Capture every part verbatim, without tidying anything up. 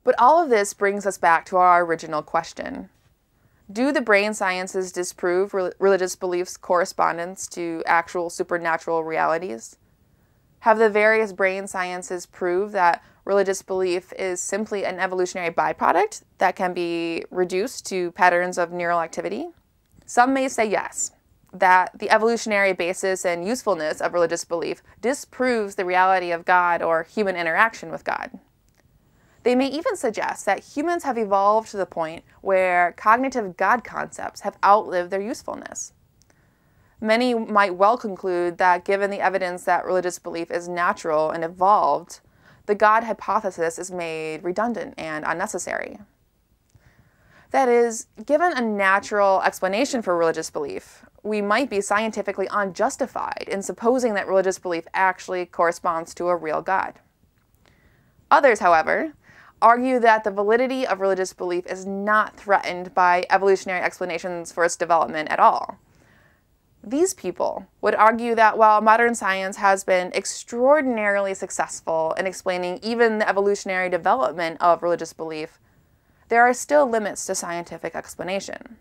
But all of this brings us back to our original question. Do the brain sciences disprove re- religious beliefs' correspondence to actual supernatural realities? Have the various brain sciences proved that religious belief is simply an evolutionary byproduct that can be reduced to patterns of neural activity? Some may say yes, that the evolutionary basis and usefulness of religious belief disproves the reality of God or human interaction with God. They may even suggest that humans have evolved to the point where cognitive God concepts have outlived their usefulness. Many might well conclude that given the evidence that religious belief is natural and evolved, the God hypothesis is made redundant and unnecessary. That is, given a natural explanation for religious belief, we might be scientifically unjustified in supposing that religious belief actually corresponds to a real God. Others, however, argue that the validity of religious belief is not threatened by evolutionary explanations for its development at all. These people would argue that while modern science has been extraordinarily successful in explaining even the evolutionary development of religious belief, there are still limits to scientific explanation.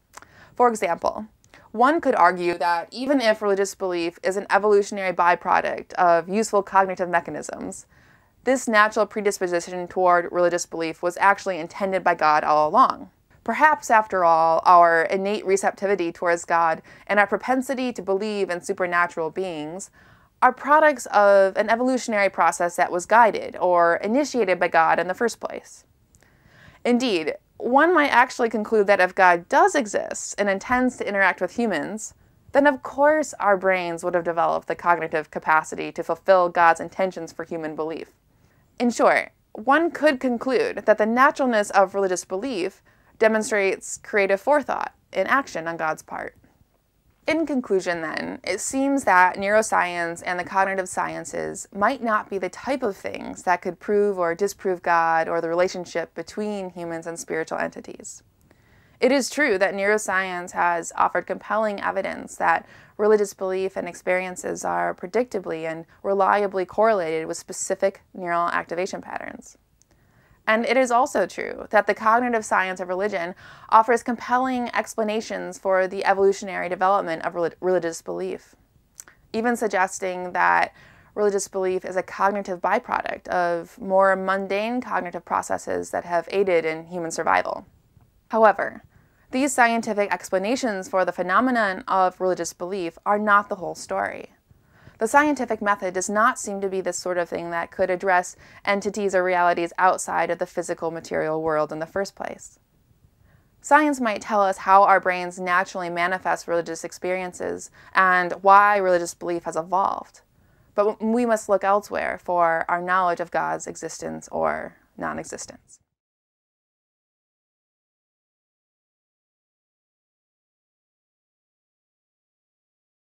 For example, one could argue that even if religious belief is an evolutionary byproduct of useful cognitive mechanisms, this natural predisposition toward religious belief was actually intended by God all along. Perhaps, after all, our innate receptivity towards God and our propensity to believe in supernatural beings are products of an evolutionary process that was guided or initiated by God in the first place. Indeed, one might actually conclude that if God does exist and intends to interact with humans, then of course our brains would have developed the cognitive capacity to fulfill God's intentions for human belief. In short, one could conclude that the naturalness of religious belief demonstrates creative forethought in action on God's part. In conclusion, then, it seems that neuroscience and the cognitive sciences might not be the type of things that could prove or disprove God or the relationship between humans and spiritual entities. It is true that neuroscience has offered compelling evidence that religious belief and experiences are predictably and reliably correlated with specific neural activation patterns. And it is also true that the cognitive science of religion offers compelling explanations for the evolutionary development of rel- religious belief, even suggesting that religious belief is a cognitive byproduct of more mundane cognitive processes that have aided in human survival. However, these scientific explanations for the phenomenon of religious belief are not the whole story. The scientific method does not seem to be the sort of thing that could address entities or realities outside of the physical material world in the first place. Science might tell us how our brains naturally manifest religious experiences and why religious belief has evolved, but we must look elsewhere for our knowledge of God's existence or non-existence.